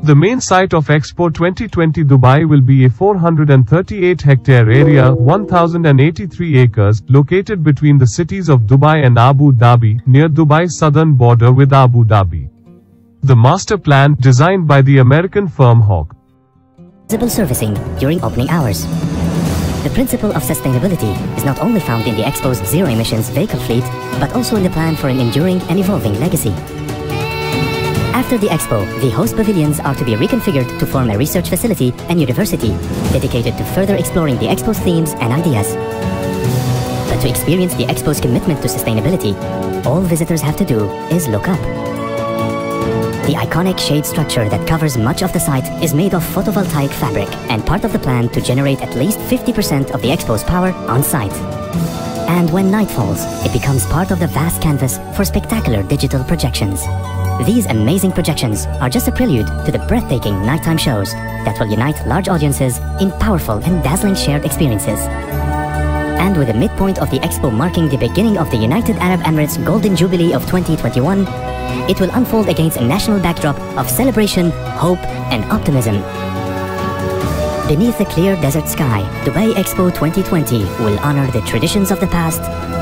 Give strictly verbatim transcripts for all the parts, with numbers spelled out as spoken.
The main site of Expo twenty twenty Dubai will be a four hundred thirty-eight hectare area, one thousand eighty-three acres, located between the cities of Dubai and Abu Dhabi, near Dubai's southern border with Abu Dhabi. The master plan, designed by the American firm Hawk. Visible servicing during opening hours. The principle of sustainability is not only found in the Expo's zero-emissions vehicle fleet, but also in the plan for an enduring and evolving legacy. After the Expo, the host pavilions are to be reconfigured to form a research facility and university, dedicated to further exploring the Expo's themes and ideas. But to experience the Expo's commitment to sustainability, all visitors have to do is look up. The iconic shade structure that covers much of the site is made of photovoltaic fabric and part of the plan to generate at least fifty percent of the Expo's power on site. And when night falls, it becomes part of the vast canvas for spectacular digital projections. These amazing projections are just a prelude to the breathtaking nighttime shows that will unite large audiences in powerful and dazzling shared experiences. And with the midpoint of the Expo marking the beginning of the United Arab Emirates Golden Jubilee of twenty twenty-one, it will unfold against a national backdrop of celebration, hope, and optimism. Beneath the clear desert sky, Dubai Expo twenty twenty will honor the traditions of the past.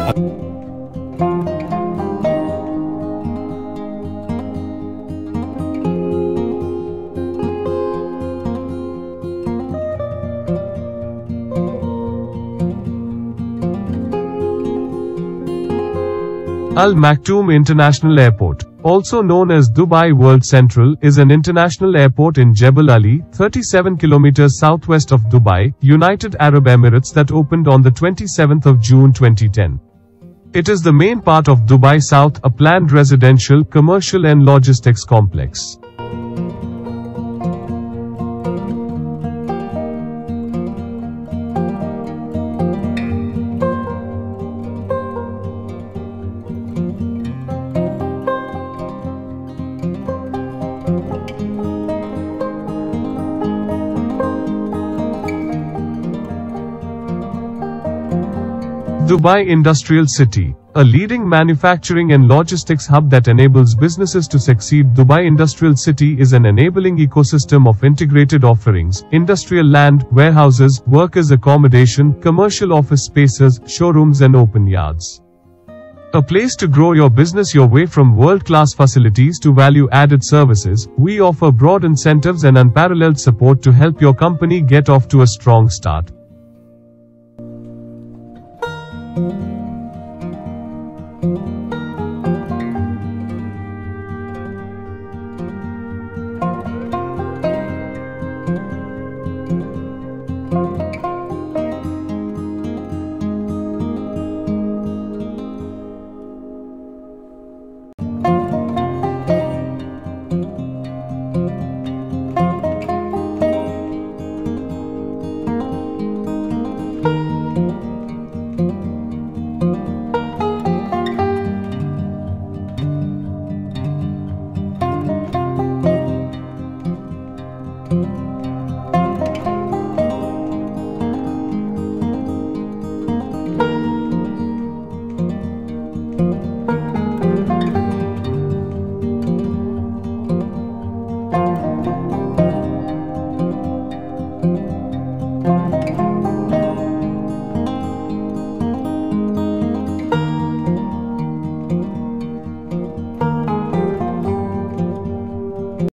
Al Maktoum International Airport, also known as Dubai World Central, is an international airport in Jebel Ali, thirty-seven kilometers southwest of Dubai, United Arab Emirates, that opened on the twenty-seventh of June twenty ten. It is the main part of Dubai South, a planned residential, commercial and logistics complex. Dubai Industrial City, a leading manufacturing and logistics hub that enables businesses to succeed. Dubai Industrial City is an enabling ecosystem of integrated offerings: industrial land, warehouses, workers' accommodation, commercial office spaces, showrooms and open yards. A place to grow your business your way from world-class facilities to value-added services. We offer broad incentives and unparalleled support to help your company get off to a strong start. Thank you.